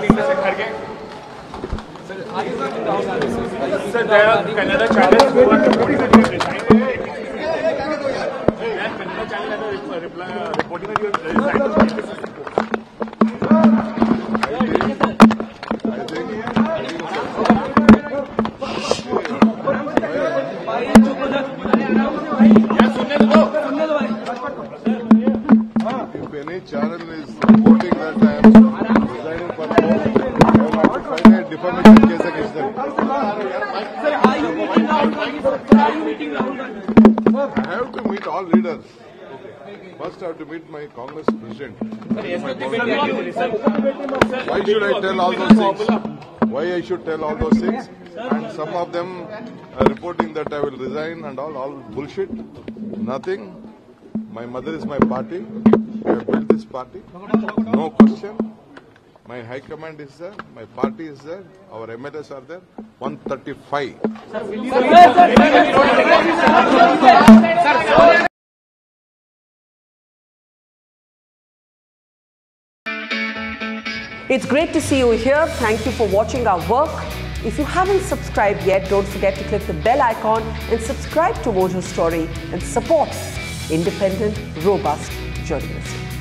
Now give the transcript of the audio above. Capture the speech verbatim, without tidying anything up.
Sir, there are Canada channels who are reporting that you have resigned. Canada channel has reporting that you have resigned. If any channel is reporting that I am resigning for post, I have to file a defamation case against them. Sir, are you meeting Rahul Gandhi? Sir, are you meeting Rahul Gandhi? I have to meet all leaders. First, I have to meet my Congress president. Why should I tell all those things? Why I should tell all those things? And some of them are reporting that I will resign and all, all bullshit. Nothing. My mother is my party. We have built this party. No question. My high command is there. My party is there. Our M L As are there. one thirty-five. It's great to see you here. Thank you for watching our work. If you haven't subscribed yet, don't forget to click the bell icon and subscribe to Mojo Story and support independent, robust journalism.